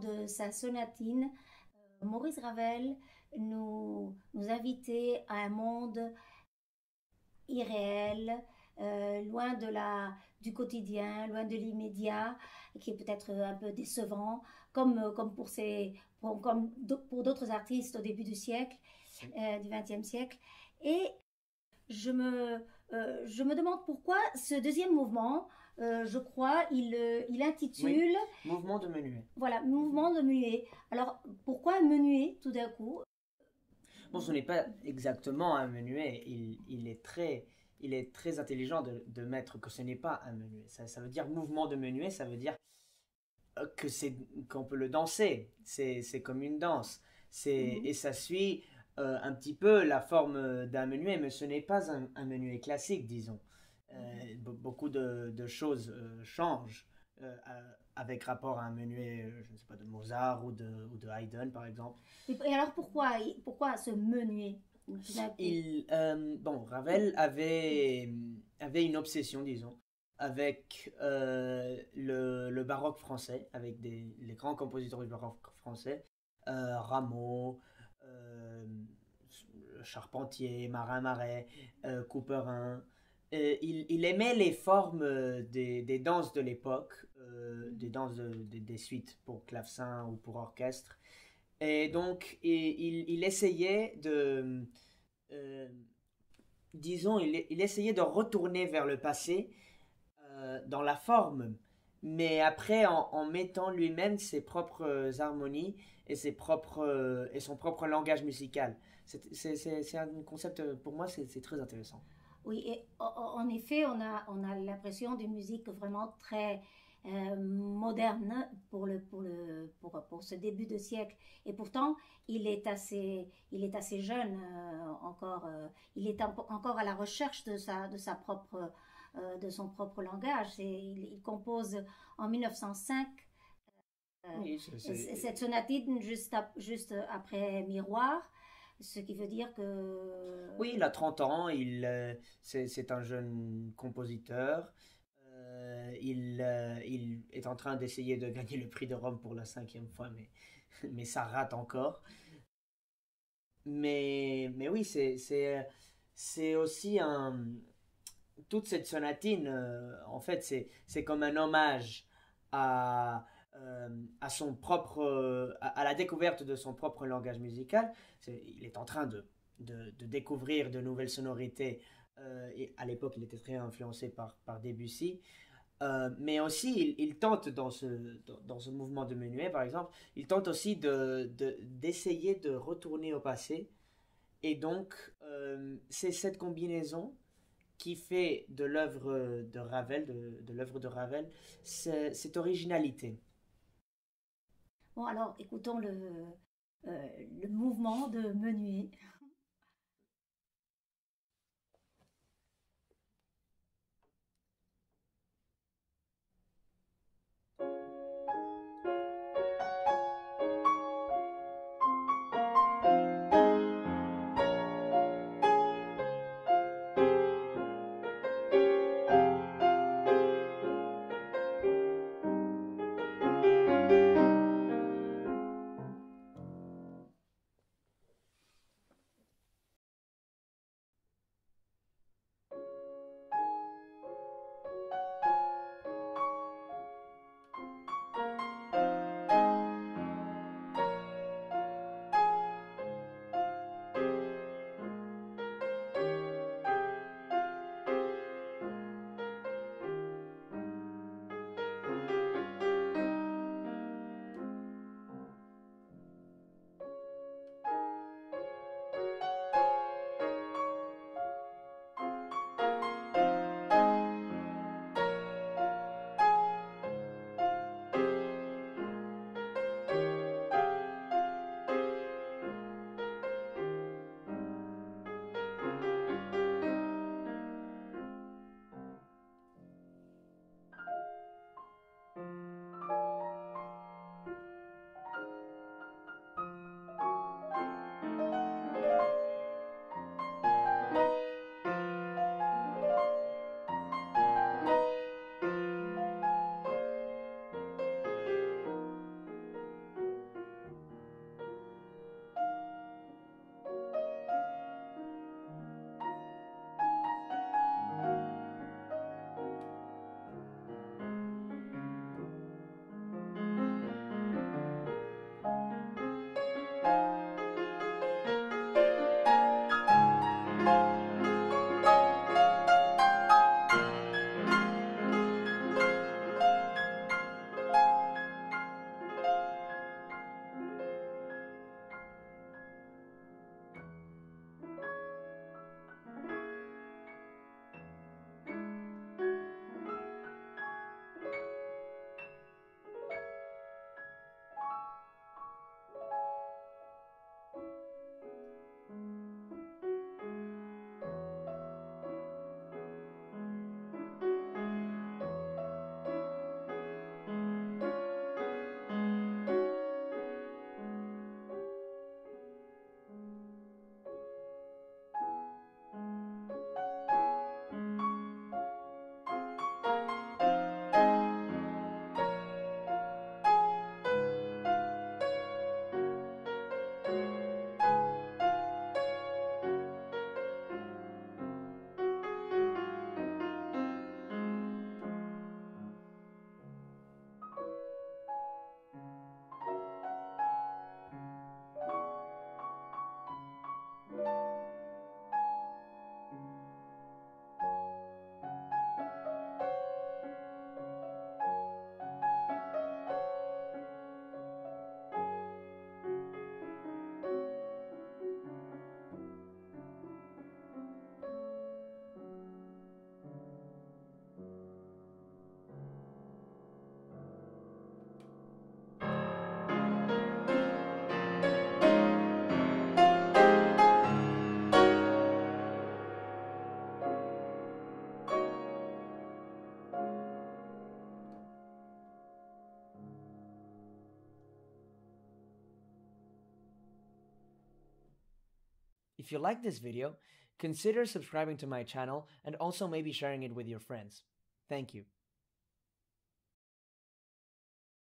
de sa sonatine, Maurice Ravel nous invitait à un monde irréel, loin du quotidien, loin de l'immédiat, qui est peut-être un peu décevant, comme pour d'autres artistes au début du siècle, du XXe siècle. Et je me demande pourquoi ce deuxième mouvement, je crois, il Oui, intitule, mouvement de menuet. voilà, mouvement de muet. Alors, pourquoi muet tout d'un coup? Bon, ce n'est pas exactement un menuet. Il est très intelligent de mettre que ce n'est pas un menuet. Ça veut dire mouvement de menuet, ça veut dire qu'on peut le danser. C'est comme une danse. Mhm. Et ça suit un petit peu la forme d'un menuet, mais ce n'est pas un menuet classique, disons. Mhm. Beaucoup de choses changent avec rapport à un menuet, je ne sais pas, de Mozart ou de Haydn, par exemple. Et alors pourquoi ce menuet tout d'un coup? Bon, avait une obsession, disons, avec le baroque français, avec les grands compositeurs du baroque français, Rameau, euh, Charpentier, Marin-Marais, Couperin. Il aimait les formes des danses de l'époque, des Mhm. danses des suites pour clavecin ou pour orchestre. Et donc, il essayait euh, disons, il essayait de retourner vers le passé dans la forme, mais après en mettant lui-même ses propres harmonies et et son propre langage musical. C'est un concept, pour moi, c'est très intéressant. Oui, et en effet, on a l'impression d'une musique vraiment très moderne pour ce début de siècle. Et pourtant, il est assez jeune encore. Il est encore à la recherche de son propre langage. Il compose en 1905 Oui, cette sonatine juste après Miroir, ce qui veut dire que... oui, il a 30 ans, c'est un jeune compositeur. Il est en train d'essayer de gagner le prix de Rome pour la cinquième fois, mais ça rate encore. Mais oui, c'est aussi toute cette sonatine, en fait, c'est comme un hommage à, à son à la découverte de son propre langage musical. Il est en train de découvrir de nouvelles sonorités. Et à l'époque, il était très influencé par Debussy. Mais aussi, il tente dans ce mouvement de menuet, par exemple, il tente aussi d'essayer de retourner au passé. Et donc, c'est cette combinaison qui fait de l'œuvre de Ravel, de l'œuvre de Ravel, cette originalité. Bon, alors écoutons le mouvement de Menuet. If you like this video, consider subscribing to my channel and also maybe sharing it with your friends. Thank you.